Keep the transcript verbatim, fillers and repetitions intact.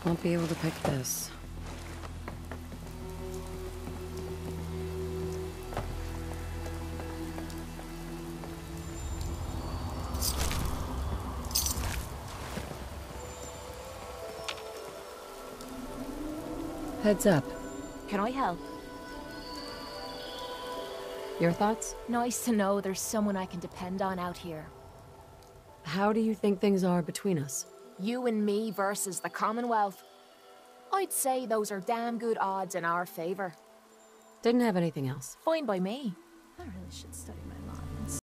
Won't be able to pick this. Heads up. Can I help? Your thoughts? Nice to know there's someone I can depend on out here. How do you think things are between us? You and me versus the Commonwealth. I'd say those are damn good odds in our favor. Didn't have anything else. Fine by me. I really should study my lines.